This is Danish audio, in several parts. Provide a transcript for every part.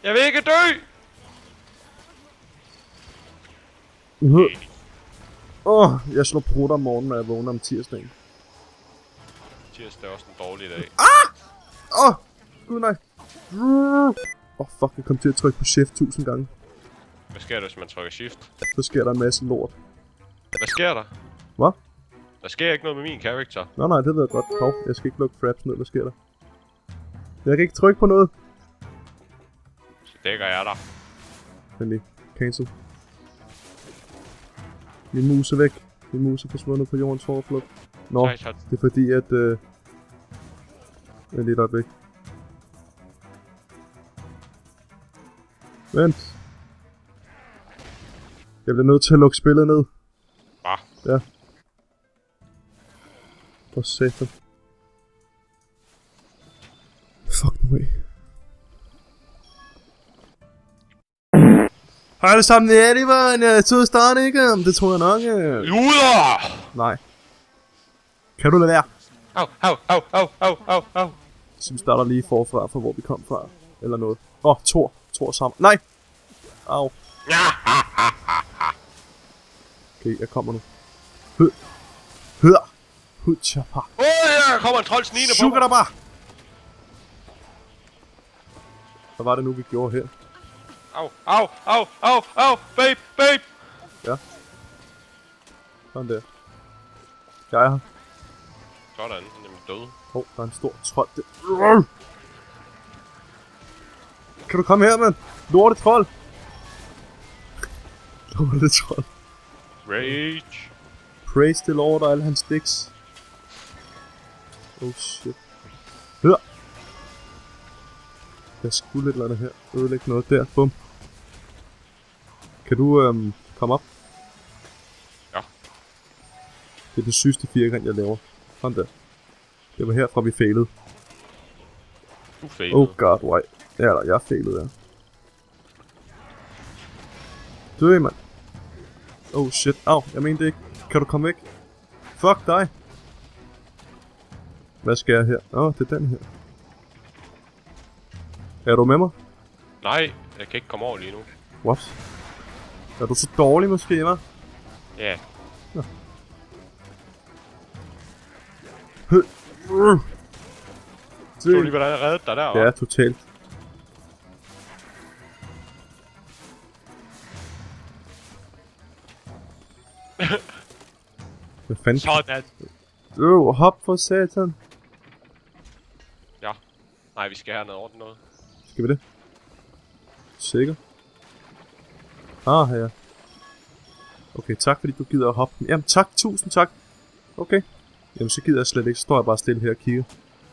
Jeg vil ikke dø! Jeg slår prutter om morgenen, når jeg vågner om tirsdagen. Tirsdag er også en dårlig dag. Gud nej. Fuck, jeg kom til at trykke på shift 1000 gange. Hvad sker der, hvis man trykker shift? Så sker der en masse lort. Hvad sker der? Hvad? Der sker ikke noget med min karakter. Nej, det ved jeg godt. Hov, jeg skal ikke lukke fraps ned. Hvad sker der? Jeg kan ikke trykke på noget. Så dækker jeg dig. Venlig. Cancel. Min mus er væk. Min mus er forsvundet på jordens overflade. Nå, det er fordi at... Vent lige et øjeblik. Vent. Jeg bliver nødt til at lukke spillet ned. Hvad? Ja. For satan. Fuck nu af. Hej alle sammen, det er det var en sød start, ikke? Det tror jeg nok. Luder! Nej. Kan du lade være? Au. Så vi starter lige forfra, fra hvor vi kom fra. Eller noget. Thor sammen. Nej! Au. Okay, jeg kommer nu. Hør! Hudchapa. Der kommer en trold snigende på Sugar dig bare! Hvad var det nu, vi gjorde her? Au, babe! Ja. Sådan der. Jeg er her. Sådan, han er nemlig død. Der er en stor trold. Kan du komme her, mand? Lorte trold! Lorte trold. Rage. Praise the Lord og alle hans dicks. Oh shit. Hør! Jeg skulle et eller andet her. Ødelægge noget der. Bum. Kan du komme op? Ja. Det er det sygeste firkant, jeg laver. Sådan der. Det var herfra, vi failede. Du failede. Oh god, why? Ja, jeg failede, ja. Dø, mand. Oh shit. Au, jeg mente ikke. Kan du komme væk? Fuck dig. Hvad skal jeg her? Det er den her. Er du med mig? Nej, jeg kan ikke komme over lige nu. What? Er du så dårlig måske, hva'? Ja. Nå. Så du lige, hvordan jeg reddede dig der, hva'? Ja, totalt. Hvad fanden? Sådan. Hop for satan. Ja. Nej, vi skal hernede ordentligt noget. Skal vi det? Sikker? Ja. Okay, tak fordi du gider at hoppe. Jamen tak, tusind tak. Okay. Jamen så gider jeg slet ikke. Så står jeg bare stille her og kigger.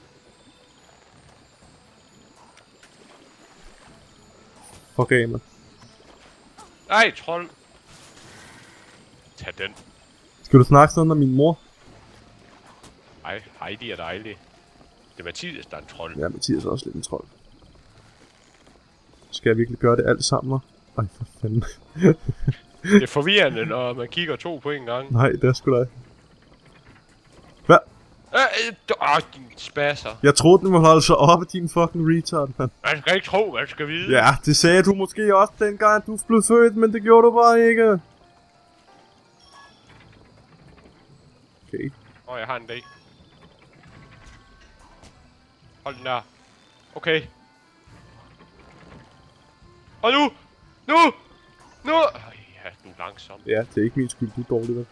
Fuck af, man. Ej, trold. Tag den. Skal du snakke sådan med min mor? Ej, Heidi er dejlig. Det er Mathias, der er en trold. Ja, Mathias er også lidt en trold. Skal jeg virkelig gøre det alt sammen, hva'? Ej, for fanden. Det er forvirrende, når man kigger to på en gang. Nej, det er sgu da. Hvad? Din spasser. Jeg troede, den ville holde sig oppe, din fucking retard, mand. Man skal ikke tro, man skal vide. Ja, det sagde du måske også dengang, du blev født, men det gjorde du bare ikke. Okay. Jeg har en dag. Hold den der. Okay. Og nu! Ja, du er langsom. Ja, det er ikke min skyld, du er dårlig, vel?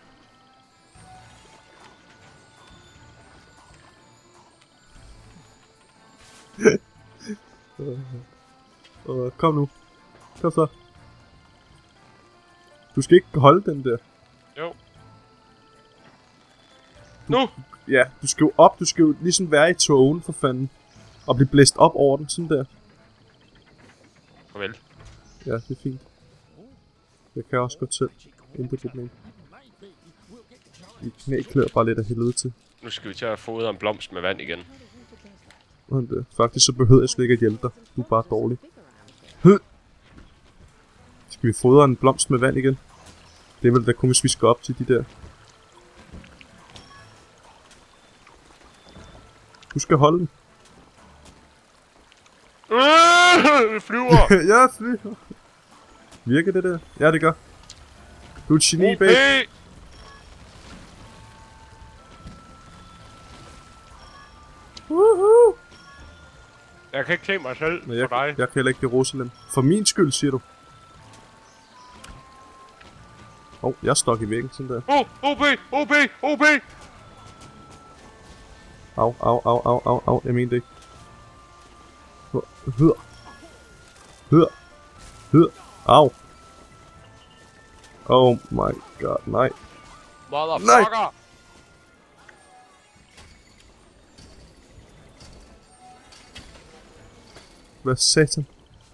Kom nu. Kom så. Du skal ikke holde den der. Jo. Nu! Ja, du skal jo op. Du skal jo ligesom være i togen, for fanden. Og blive blæst op over den, sådan der. Farvel. Ja, det er fint. Jeg kan også godt selv. Intet problem. Mit knæ klør bare lidt af helvede til. Nu skal vi til at fodre en blomst med vand igen. Faktisk så behøver jeg slet ikke at hjælpe dig. Du er bare dårlig. Skal vi fodre en blomst med vand igen? Det er vel da kun, hvis vi skal op til de der. Du skal holde den. Det flyver! Jeg flyver. Virker det der? Ja, det gør. Du er et geni, babe. Okay. Woohoo! Jeg kan ikke se mig selv Men for dig. jeg kan heller ikke Jerusalem. For min skyld, siger du. Jeg er stok i væggen, sådan der. OB! OB! OB! Au. Jeg mente ikke. Hør. Au. Oh my god, nej. Motherfucker! Hvad satan?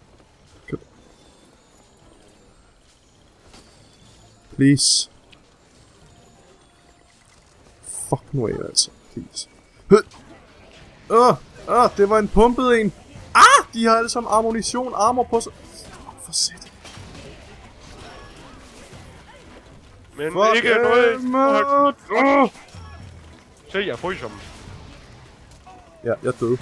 Please. Fuck nu af, altså. Please. Det var en pumpet en. De har alle sammen ammunition, armor på sig. For satan. Men Fuck ikke noget. Se, jeg fryser dem. Ja, jeg døde.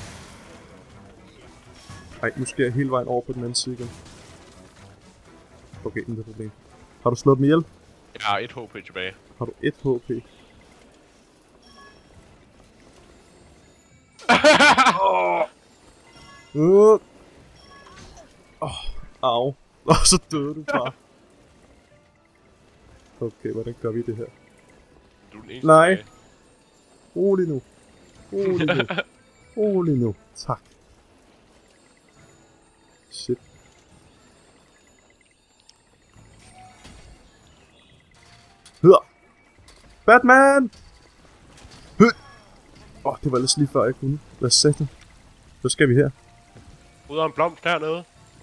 Ej, nu skal jeg hele vejen over på den anden side igen. Okay, intet problem. Har du slået dem ihjel? Jeg har 1 HP tilbage. Har du 1 HP? Au. Så døde du bare. Okay, hvordan gør vi det her? Du er den eneste Nej. tilbage. Rolig nu. Tak. Shit. Hør! Batman! Det var ellers lige før jeg kunne. Hvad sagde du? Hvad skal vi her? Ud af en blomst dernede.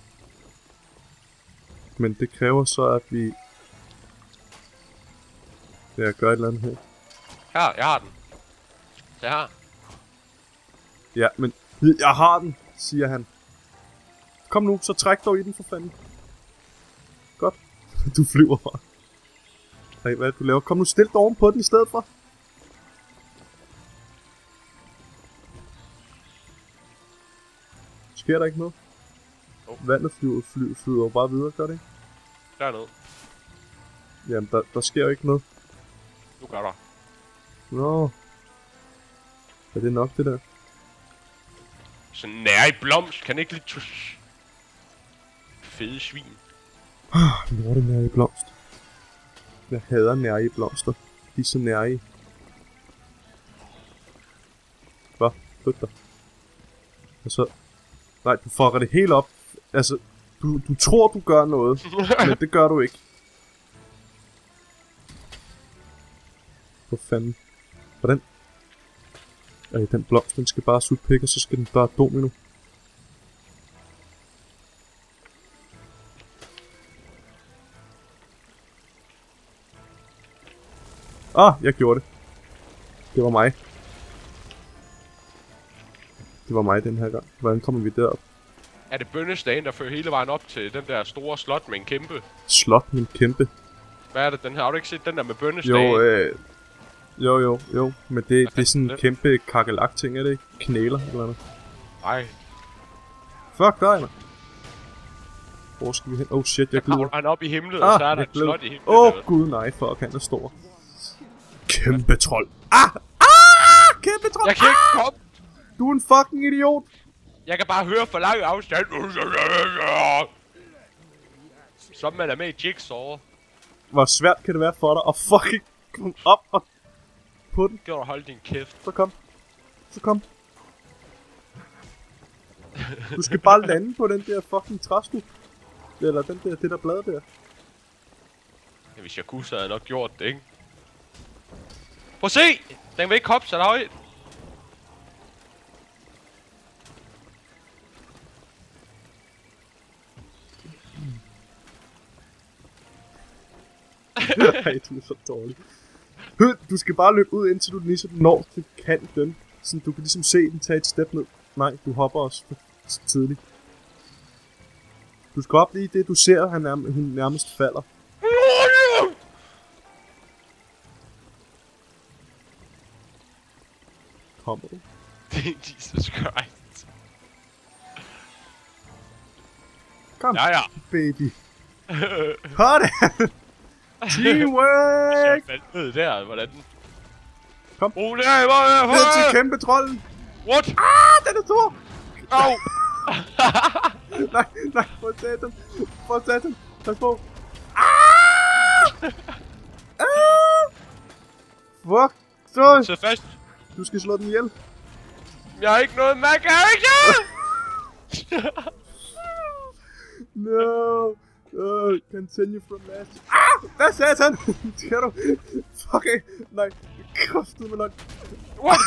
Men det kræver så, at vi... Ja, gør et eller andet her. Her, jeg har den. Se her. Ja, men... Jeg har den, siger han. Kom nu, så træk dog i den for fanden. Godt. Du flyver bare. Ej, hvad er det, du laver? Kom nu, stil dig oven på den i stedet for. Sker der ikke noget? Vandet flyder jo bare videre, gør det ikke? Dernede. Jamen, der sker jo ikke noget. Nu gør der. Nå. Er det nok, det der? Så nær i blomst. Kan ikke lidt tus... Fede svin. Lorte nær i blomst. Jeg hader nær i blomster. De er så nær i. Hvad? Flyt dig. Og så... Nej, du fucker det helt op. Altså, du tror, du gør noget, men det gør du ikke. Hvor fanden? Hvordan? Den blomst, den skal bare sutte pik, og så skal den bare domino. Jeg gjorde det. Det var mig. Det var mig den her gang. Hvordan kommer vi derop? Er det bønnestagen, der fører hele vejen op til den der store slot med en kæmpe? Slot med en kæmpe? Hvad er det, den her? Har du ikke set den der med bønnestagen? Jo. Men det er sådan en kæmpe kakelak-ting, er det ikke? Knæler eller noget? Nej. Fuck dig, man. Hvor skal vi hen? Oh shit, jeg glider. Han er oppe i himlen, og så er der et slot i himlen. Gud nej, fuck, han er stor. Kæmpe trold. Kæmpe trold. Jeg kan ikke komme. Du er en fucking idiot. Jeg kan bare høre for lang afstand. Som man er med i Jigsaw. Hvor svært kan det være for dig at fucking komme op og på den? Gjorde hold din kæft. Så kom. Du skal bare lande på den der fucking træstup. Eller det der blad der. Ja, hvis jeg kunne, så havde jeg nok gjort det, ikke? Prøv at se! Den vil ikke hoppe så højt. Nej, du er så dårlig. Du skal bare løbe ud, indtil du ligesom når til kanten. Så du kan ligesom se den tage et step ned. Nej, du hopper også for tidligt. Du skal op lige det, du ser, hun nærmest falder. Kommer du? Jesus Christ. Kom, Ja. baby. Sådan! Teamwork! Jeg faldt ned der, hvordan? Kom. Brug det her, Ned til kæmpe trolden! What? Den er stor! Au! Nej, for satan! Pas på! Fuck! Så! Sid fast. Du skal slå den ihjel. Jeg har ikke noget, man kan ikke! No! Continue from last. Hvad satan? Skal du? Fucking! Nej, kraftedeme nok. What?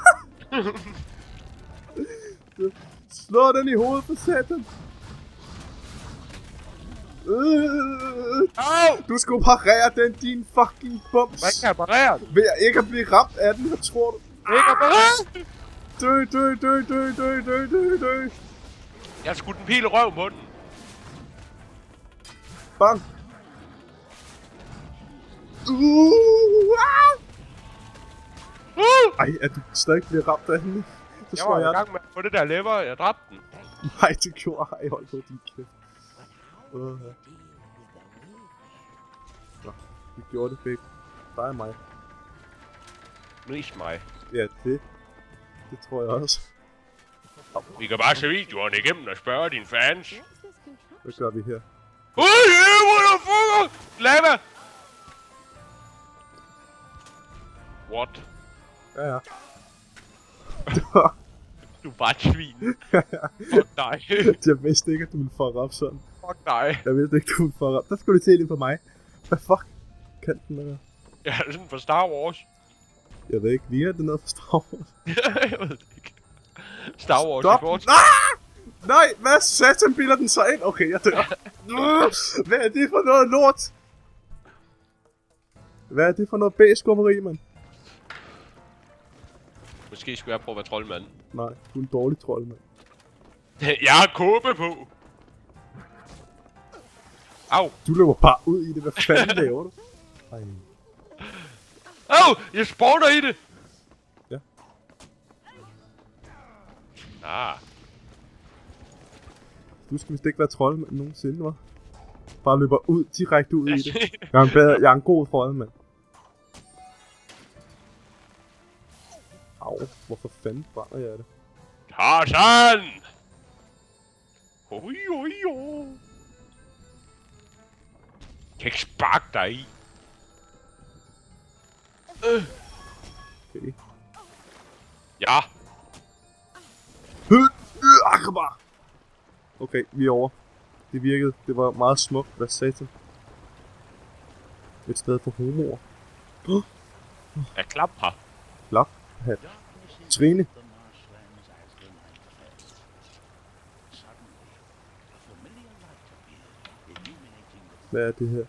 Slå den i hovedet for satan! Au! Du skal parere den, din fucking bums! Man kan parere den. Ved jeg ikke at blive ramt af den, hvad tror du? Ikke at parere den. Dø! Jeg skudt en pil i røven på den. Bang! Ej, er du stadig blevet ramt af den? Så Jeg slår var i jeg gang med at få det der lever, jeg dræbte den. Nej, det gjorde jeg. Hold på din kæft. Nå, vi gjorde det, babe. Dig og mig. Mest mig. Ja, det tror jeg også. Vi kan bare se videoerne igennem og spørge dine fans. Hvad gør vi her? Motherfucker! Lava! What? Ja. Du er bare et svin. Fuck dig. Jeg vidste ikke, at du ville fuck op sådan. Fuck dig. Jeg vidste ikke, du ville fuck op. Der skulle du se det på mig. Hvad fuck kan den være? Jeg er sådan for Star Wars. Jeg ved ikke, vi er det noget for Star Wars. Jeg ved det ikke. Star Wars Stop! i forhold til... Nej, hvad satan bilder den sig ind? Okay, jeg dør. Hvad er det for noget lort? Hvad er det for noget B-skummeri, mand? Måske skulle jeg prøve at være troldmand. Nej, du er en dårlig trold, mand. Jeg har kåbe på! Au! Du løber bare ud i det. Hvad fanden laver du? Ej. Au! Jeg spawner i det! Ja. Ah. Du skal vist ikke være troldmand nogensinde, hva'? Bare løber ud, direkte ud i det. Jeg er en god troldmand. Au, hvorfor fanden brænder jeg det? Tarzan! Oi. Kan ikke sparke dig i. Okay. Ja. Akbar! Okay, vi er over. Det virkede. Det var meget smukt. Hvad satan? Et sted for homoer. Jeg klap her. Klap. Hat. Trine. Hvad er det her?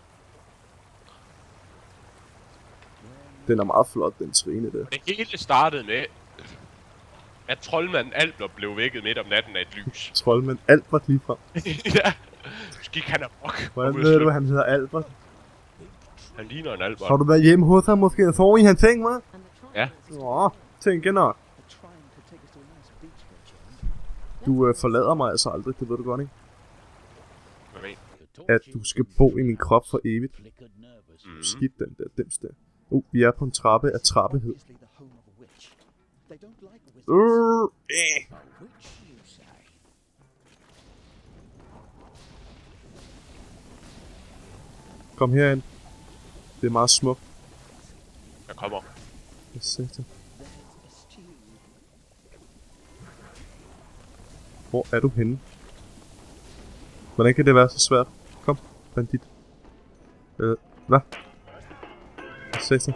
Den er meget flot, den Trine der. Det hele startede med, at troldmanden Albert blev vækket midt om natten af et lys. Troldmand Albert lige frem. Ja. Så gik han amok. Hvordan ved du, han hedder Albert? Han ligner en Albert. Har du været hjemme hos ham måske og sovet i hans seng, hva'? Ja. Nå, tænker nok. Du forlader mig altså aldrig, det ved du godt, ikke? Hvad ved? At du skal bo i min krop for evigt. Skidt den der dims der. Vi er på en trappe af trappehed. Kom herind. Det er meget smukt. Jeg kommer. Hvad satan? Hvor er du henne? Hvordan kan det være så svært? Kom, bandit. Hvad? Hvad satan?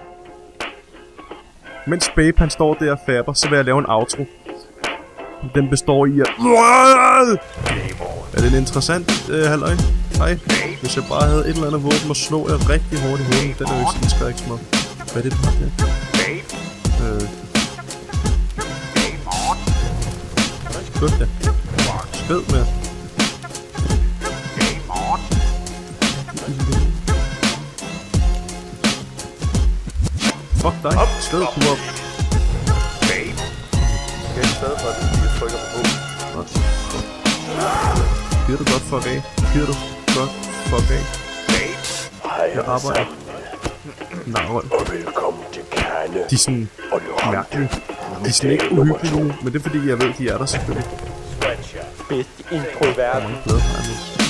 Mens Babe han står der og fabber, så vil jeg lave en outro. Den består i at... Er det en interessant halløj? Nej. Hvis jeg bare havde et eller andet våben og slå jeg rigtig hårdt i hovedet, den er jo ikke sådan skræk som om. Hvad er det, du har der? Skød da. Skød med. Fuck dig. Skød du op. Jeg er stadig for, at jeg trykker på. Gider du godt fuck af? Gider du godt fuck af? Jeg arbejder. Nej, Og velkommen til Kalle. de er sådan mærkelige. De er sådan ikke uhyggelige nu, men det er fordi, jeg ved, de er der selvfølgelig. Bedste intro i verden. Jeg er glad for